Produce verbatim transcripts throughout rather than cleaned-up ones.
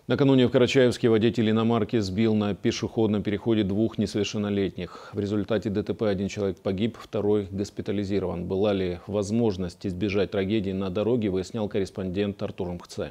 Накануне в Карачаевске водитель иномарки сбил на пешеходном переходе двух несовершеннолетних. В результате ДТП один человек погиб, второй госпитализирован. Была ли возможность избежать трагедии на дороге, выяснял корреспондент Артур Мхце.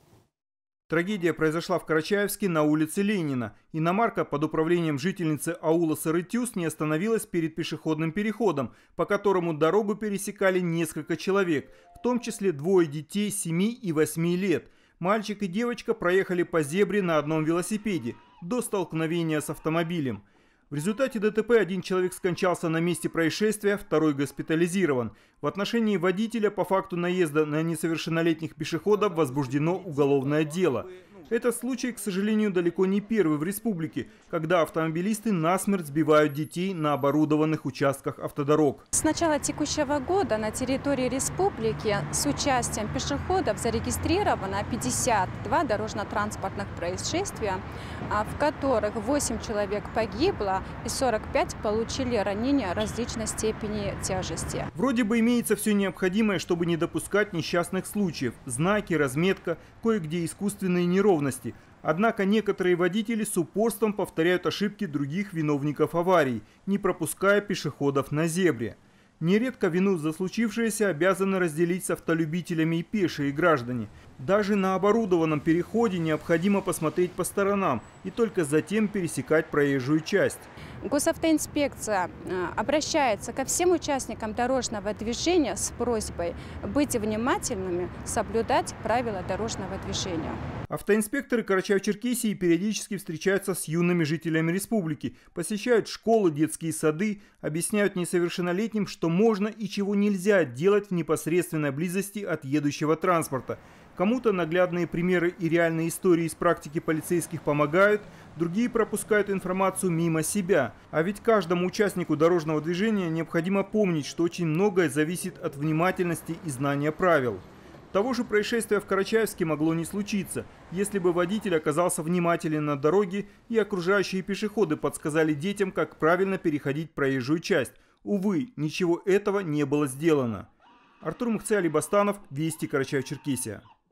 Трагедия произошла в Карачаевске на улице Ленина. Иномарка под управлением жительницы аула Сарытюс не остановилась перед пешеходным переходом, по которому дорогу пересекали несколько человек, в том числе двое детей семи и восьми лет. Мальчик и девочка проехали по зебре на одном велосипеде до столкновения с автомобилем. В результате ДТП один человек скончался на месте происшествия, второй госпитализирован. В отношении водителя по факту наезда на несовершеннолетних пешеходов возбуждено уголовное дело. Этот случай, к сожалению, далеко не первый в республике, когда автомобилисты насмерть сбивают детей на оборудованных участках автодорог. С начала текущего года на территории республики с участием пешеходов зарегистрировано пятьдесят два дорожно-транспортных происшествия, в которых восемь человек погибло и сорок пять получили ранения различной степени тяжести. Вроде бы имеется все необходимое, чтобы не допускать несчастных случаев. Знаки, разметка, кое-где искусственные неровности. Однако некоторые водители с упорством повторяют ошибки других виновников аварий, не пропуская пешеходов на зебре. Нередко вину за случившееся обязаны разделить с автолюбителями и пешие граждане. Даже на оборудованном переходе необходимо посмотреть по сторонам и только затем пересекать проезжую часть. Госавтоинспекция обращается ко всем участникам дорожного движения с просьбой быть внимательными, соблюдать правила дорожного движения. Автоинспекторы Карачаево-Черкесии периодически встречаются с юными жителями республики, посещают школы, детские сады, объясняют несовершеннолетним, что можно и чего нельзя делать в непосредственной близости от едущего транспорта. Кому-то наглядные примеры и реальные истории из практики полицейских помогают, другие пропускают информацию мимо себя. А ведь каждому участнику дорожного движения необходимо помнить, что очень многое зависит от внимательности и знания правил. Того же происшествия в Карачаевске могло не случиться, если бы водитель оказался внимателен на дороге и окружающие пешеходы подсказали детям, как правильно переходить проезжую часть. Увы, ничего этого не было сделано. Артур Мхце, Али Бастанов, Вести, Карачаево-Черкесия.